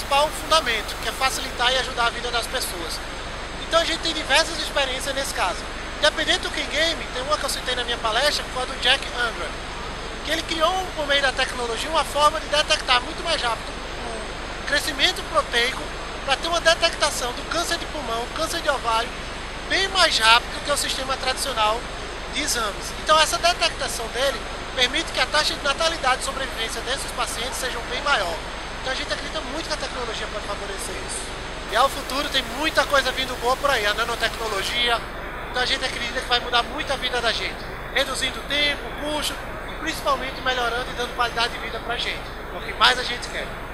principal fundamento, que é facilitar e ajudar a vida das pessoas. Então a gente tem diversas experiências nesse caso. Independente do King Game, tem uma que eu citei na minha palestra, que foi a do Jack Unger, que ele criou, por meio da tecnologia, uma forma de detectar muito mais rápido o crescimento proteico para ter uma detectação do câncer de pulmão, câncer de ovário, bem mais rápido que o sistema tradicional de exames. Então essa detectação dele permite que a taxa de natalidade e sobrevivência desses pacientes sejam bem maior. Então a gente acredita muito que a tecnologia pode favorecer isso. E ao futuro tem muita coisa vindo boa por aí, a nanotecnologia. Então a gente acredita que vai mudar muito a vida da gente, reduzindo o tempo, o custo e principalmente melhorando e dando qualidade de vida pra gente. É o que mais a gente quer.